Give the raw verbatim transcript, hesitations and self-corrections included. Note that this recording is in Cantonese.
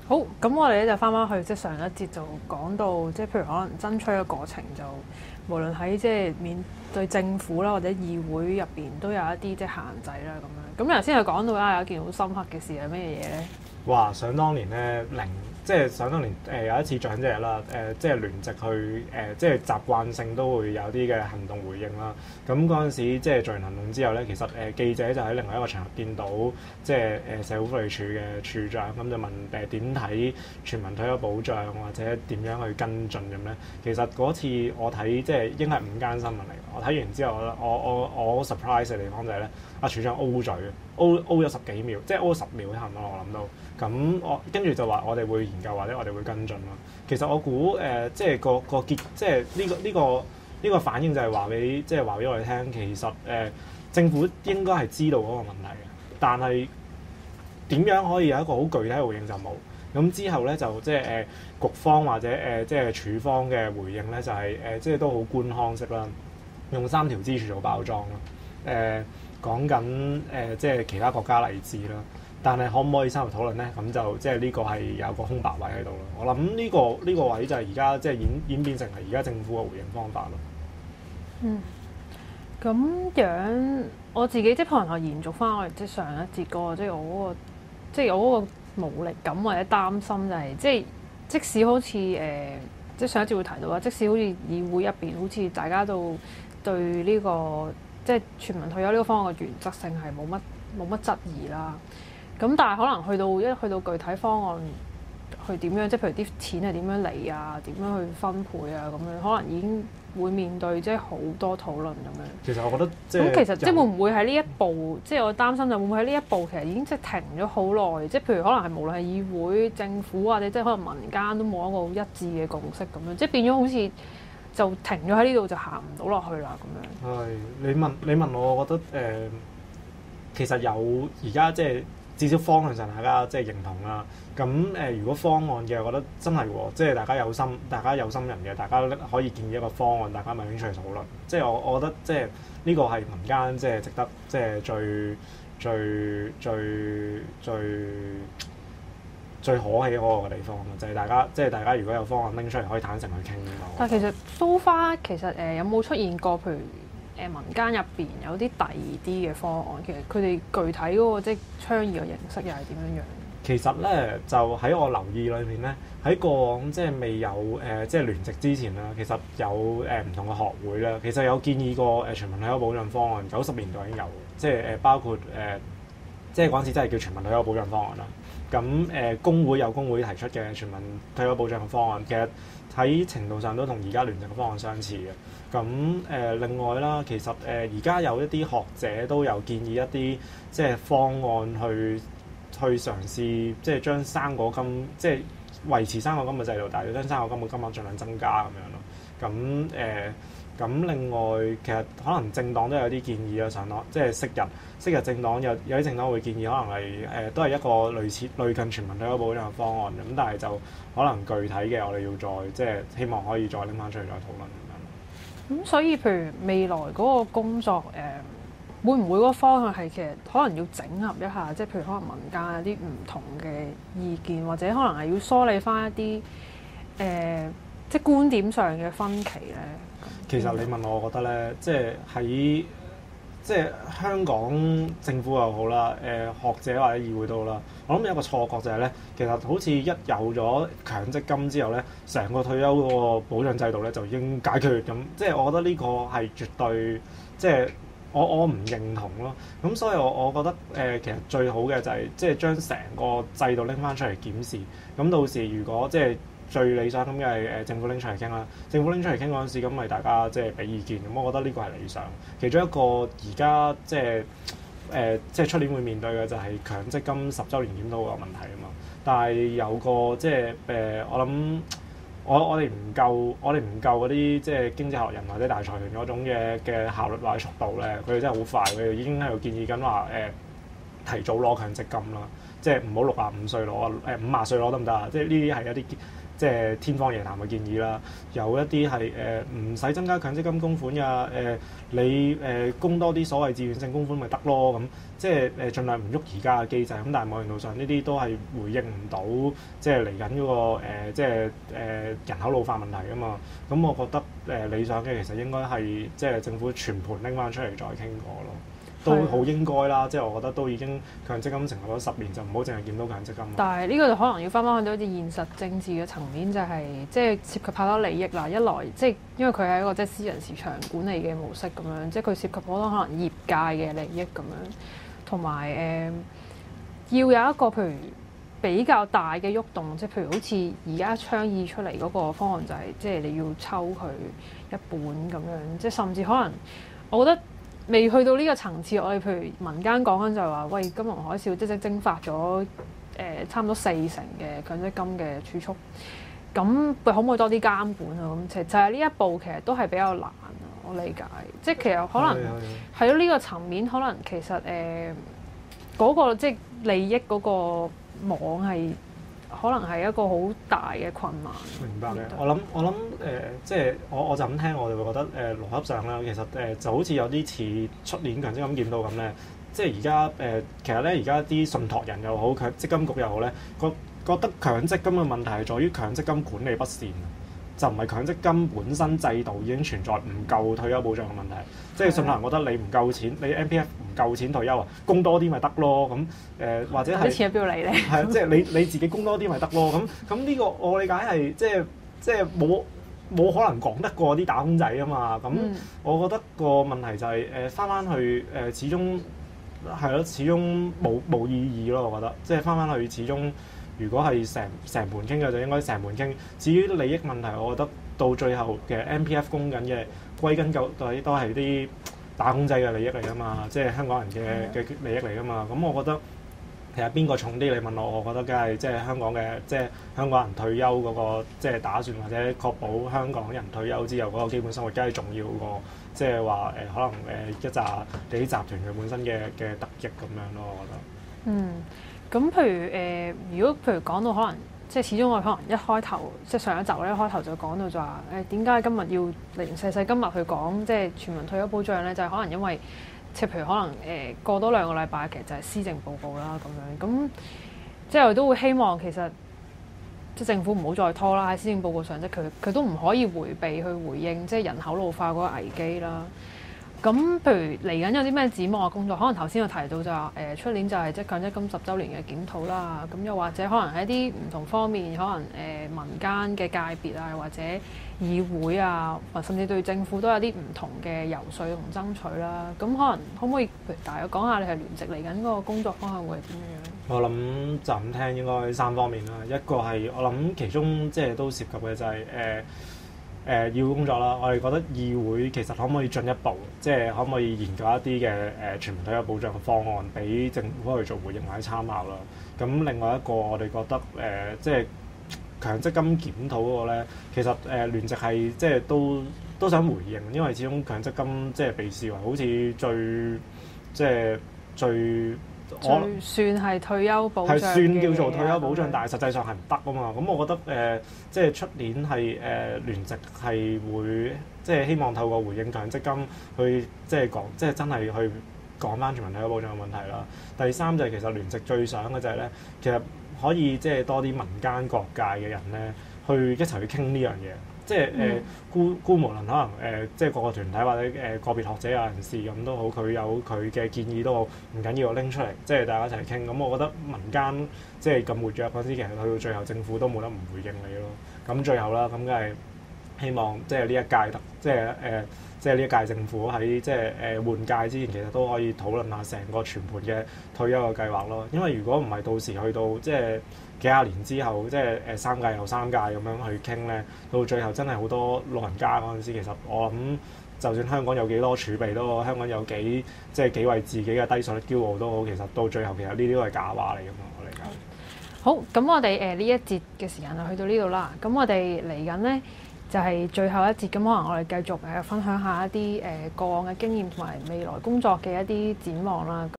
好，咁我哋咧就翻返去即係上一節就講到，即係譬如可能爭取嘅過程就無論喺即係面對政府啦或者議會入邊都有一啲即係限制啦咁樣。咁頭先佢講到啦，有一件好深刻嘅事係乜嘢嘢咧？ 哇！想當年咧零。即係想當年誒、呃、有一次長者日啦，誒、呃、即係聯席去誒、呃、即係習慣性都會有啲嘅行動回應啦。咁嗰陣時即係做完行動之後咧，其實誒、呃、記者就喺另外一個場合見到即係誒、呃、社會福利署嘅處長，咁就問誒點睇全民退休保障或者點樣去跟進咁咧。其實嗰次我睇即係應該係午間新聞嚟，我睇完之後我我我我好 surprise 嘅地方就係咧，阿處長 O 嘴 O O 咗十幾秒，即係 O 咗十秒差唔多我諗到。咁我跟住就話我哋會研究或者我哋會跟進咯。其實我估誒、呃，即係個個結，即係呢、呢個呢、呢個呢、呢個反應就係話俾即係話俾我哋聽，其實誒、呃、政府應該係知道嗰個問題嘅，但係點樣可以有一個好具體嘅回應就冇。咁之後咧就即係誒、呃、局方或者誒、呃、即係處方嘅回應咧就係、是、誒、呃、即係都好官腔式啦，用三條支柱做包裝啦。誒、呃、講緊誒、呃、即係其他國家例子啦。但係可唔可以深入討論咧？咁就即係呢個係有個空白位喺度咯。我諗呢、呢個呢、呢個位就係而家即係演演變成係而家政府嘅回應方法咯。 嗯，咁樣我自己即係可能我延續翻我哋即係上一節嗰個，即係我嗰個即係我嗰個無力感或者擔心就係、是、即係即使好似誒、呃、即係上一節會提到啦，即使好似議會入邊好似大家都對呢、呢個即係全民退休呢個方案嘅原則性係冇乜冇乜質疑啦。咁但係可能去到一去到具體方案去點樣，即係譬如啲錢係點樣嚟啊，點樣去分配啊，咁樣可能已經會面對即係好多討論咁樣。 其實我覺得即係咁其實即係會唔會喺呢一步，即係我擔心就會唔會喺呢一步其實已經即係停咗好耐，即係譬如可能係無論係議會、政府或者即係可能民間都冇一個好一致嘅共識咁樣，即係變咗好似就停咗喺呢度就行唔到落去啦咁樣。 係你問你問我，我覺得誒、呃、其實有而家即係。至少方向上大家即係認同啦。咁誒、呃，如果方案嘅，我覺得真係喎，即係大家有心，大家有心人嘅，大家可以建議一個方案，大家咪拎出嚟討論。即係我，我覺得即係呢個係民間即係值得即係最最最最最可喜可賀嘅地方咯。就係、是、大家即係大家如果有方案拎出嚟，可以坦誠去傾嘅。 但係其實 so far 其實誒、呃、有冇出現過譬如？誒民間入邊有啲第二啲嘅方案，其實佢哋具體嗰、那個即係倡議嘅形式又係點樣樣？ 其實咧，就喺我留意裏面咧，喺過往即係未有誒、呃、即係聯席之前啦，其實有誒唔、呃、同嘅學會啦，其實有建議過誒、呃、全民退休保障方案，九十年代已經有，即係誒、呃、包括誒、呃、即係嗰陣時真係叫全民退休保障方案啦。咁誒、呃、工會有工會提出嘅全民退休保障嘅方案，其實喺程度上都同而家聯席嘅方案相似嘅。咁誒、呃、另外啦，其實誒而家有一啲學者都有建議一啲即係方案去去嘗試，即係將生果金即係維持生果金嘅制度，但係要將生果金嘅金額盡量增加咁樣咯。咁誒咁另外其實可能政黨都有啲建議啊，上落即係昔日昔日政黨有有啲政黨會建議，可能係誒、呃、都係一個類似類近全民退休保障嘅方案咁，但係就可能具體嘅我哋要再即係希望可以再拎翻出嚟再討論。 咁、嗯、所以，譬如未來嗰個工作，誒、呃、會唔會嗰個方向係其實可能要整合一下，即係譬如可能民間有啲唔同嘅意見，或者可能係要梳理翻一啲誒、呃、即係觀點上嘅分歧咧。 其實你問我，我覺得咧，即係喺即係香港政府又好啦，誒、呃、學者或者議會都好啦。我諗有一個錯覺就係咧，其實好似一有咗強積金之後咧，成個退休嗰個保障制度咧就已經解決咁。即係我覺得呢個係絕對即係我我唔認同咯。咁所以我我覺得誒、呃、其實最好嘅就係、是、即係將成個制度拎翻出嚟檢視。咁到時如果即係最理想咁嘅係誒政府拎出嚟傾啦，政府拎出嚟傾嗰陣時，咁咪大家即係俾意見。咁我覺得呢個係理想。其中一個而家即係誒、呃、即係出年會面對嘅就係強積金十週年檢討個問題啊嘛。但係有個即係誒、呃，我諗我我哋唔夠，我哋唔夠嗰啲即係經濟學人或者大財團嗰種嘅嘅效率或者速度咧，佢哋真係好快，佢哋已經喺度建議緊話誒提早攞強積金啦，即係唔好六十五歲攞誒五十歲攞得唔得啊？即係呢啲係一啲即係天方夜譚嘅建議啦，有一啲係誒唔使增加強積金供款㗎，誒、呃、你誒、呃、供多啲所謂自願性供款咪得咯咁，即係誒盡量唔喐而家嘅機制，咁但係某程度上呢啲都係回應唔到即係嚟緊嗰個、呃、即係誒、呃、人口老化問題啊嘛，咁我覺得誒、呃、理想嘅其實應該係即係政府全盤拎翻出嚟再傾過咯。都好應該啦，即係我覺得都已經強積金成立咗十年，就唔好淨係見到強積金。 但係呢個就可能要翻返去到一啲現實政治嘅層面，就係即係涉及太多利益啦。一來即係因為佢係一個即係私人市場管理嘅模式咁樣，即係佢涉及好多可能業界嘅利益咁樣，同埋誒要有一個譬如比較大嘅喐動，即係譬如好似而家倡議出嚟嗰個方案就係即係你要抽佢一半咁樣，即係甚至可能我覺得。未去到呢個層次，我哋譬如民間講緊就係話，喂，金融海嘯即係蒸發咗誒、呃、差唔多四成嘅強積金嘅儲蓄，咁可唔可以多啲監管啊？咁其實就係呢一步其實都係比較難啊，我理解。即係其實可能係咯，呢個層面可能其實誒嗰、呃嗰個即係利益嗰個網係。可能係一個好大嘅困難。 明白嘅，我諗我諗誒、呃，即係我我就咁聽，我哋會覺得誒、呃、邏輯上啦，其實誒、呃、就好似有啲似出年強積金見到咁咧，即係而家誒其實咧而家啲信託人又好，強積金局又好咧，覺覺得強積金嘅問題係在於強積金管理不善。就唔係強積金本身制度已經存在唔夠退休保障嘅問題，即係信託人覺得你唔夠錢，你 M P F 唔夠錢退休啊，供多啲咪得咯咁誒、呃，或者係啲錢喺邊度嚟咧？ 係即係你你自己供多啲咪得咯咁咁呢個我理解係即係即係冇冇可能講得過啲打工仔啊嘛咁，我覺得個問題就係誒翻翻去誒、呃，始終係咯，始終冇冇意義咯，我覺得即係翻翻去始終。如果係成成盤傾嘅，就應該成盤傾。至於利益問題，我覺得到最後嘅 M P F 供緊嘅，歸根究底都係啲打工仔嘅利益嚟㗎嘛，即係香港人嘅嘅利益嚟㗎嘛。咁我覺得其實邊個重啲？你問我，我覺得梗係即係香港嘅，即係香港人退休嗰個即係打算，或者確保香港人退休之後嗰個基本生活，梗係重要過即係話誒可能誒一紮啲集團佢本身嘅嘅得益咁樣咯，我覺得。 嗯。咁譬如誒、呃，如果譬如講到可能，即係始終我可能一開頭，即係上一集咧一開頭就講到就話誒點解今日要零細細今日去講即係全民退休保障咧？就係、是、可能因為即係譬如可能誒、呃、過多兩個禮拜，其實就係施政報告啦咁樣。咁即係我都會希望其實即係政府唔好再拖啦，喺施政報告上即係佢佢都唔可以迴避去回應即係人口老化嗰個危機啦。咁譬如嚟緊有啲咩展望嘅工作，可能頭先有提到就話誒出年就係即係強積金十週年嘅檢討啦。咁又或者可能喺一啲唔同方面，可能誒、呃、民間嘅界別啊，或者議會啊，或甚至對政府都有啲唔同嘅游說同爭取啦。咁可能可唔可以譬如大約講下你係聯席嚟緊嗰個工作方向會係點樣？ 我諗就咁聽應該三方面啦。一個係我諗其中即係都涉及嘅就係、是、誒。呃誒、呃、要工作啦，我哋覺得議會其實可唔可以進一步，即係可唔可以研究一啲嘅誒全民退休保障嘅方案，俾政府去做回應或者參考啦。咁另外一個我哋覺得誒、呃，即係強積金檢討嗰個咧，其實誒、呃、聯席係即係都都想回應，因為始終強積金即係被視為好似最即係最。我算係退休保障，係算叫做退休保障，但係實際上係唔得啊嘛。咁我覺得誒、呃，即係出年係誒、呃、聯席係會，即係希望透過回應強積金去，即係講，即係真係去講翻全民退休保障嘅問題啦。第三就係其實聯席最想嘅就係咧，其實可以即係多啲民間各界嘅人咧，去一齊去傾呢樣嘢。即係誒、呃、孤孤無論可能誒、呃，即係各個團體或者誒、呃、個別學者有人士咁都好，佢有佢嘅建議都好，唔緊要拎出嚟，即係大家一齊傾。咁我覺得民間即係咁活躍嗰陣時，其實去到最後政府都冇得唔回應你咯。咁最後啦，咁梗係希望即係呢一屆特，即係誒、呃，即係呢一屆政府喺即係誒、呃、換屆之前，其實都可以討論下成個全盤嘅退休嘅計劃咯。因為如果唔係到時去到即係幾廿年之後，即係誒三屆又三屆咁樣去傾咧，到最後真係好多老人家嗰陣時，其實我諗，就算香港有幾多儲備都好，香港有幾即係幾為自己嘅低稅率驕傲都好，其實到最後其實呢啲都係假話嚟㗎嘛，我理解。 好，咁我哋誒呢一節嘅時間就去到呢度啦。咁我哋嚟緊咧就係、是、最後一節，咁可能我哋繼續誒分享一下一啲誒過往嘅經驗同埋未來工作嘅一啲展望啦。